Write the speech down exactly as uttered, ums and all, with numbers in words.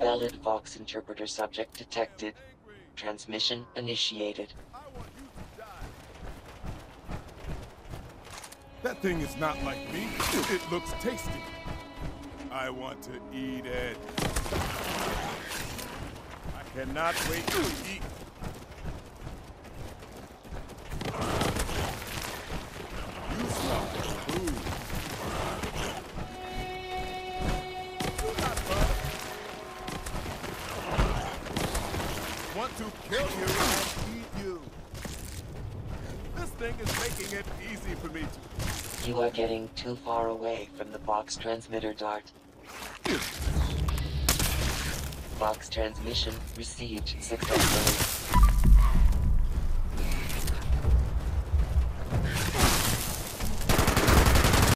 Invalid Vox interpreter subject detected. Transmission initiated. That thing is not like me. It looks tasty. I want to eat it. I cannot wait to eat. You smell the food. Do not budge. Want to kill you and eat you. This thing is making it easy for me to... You are getting too far away from the Vox transmitter, Dart. Vox transmission received successfully.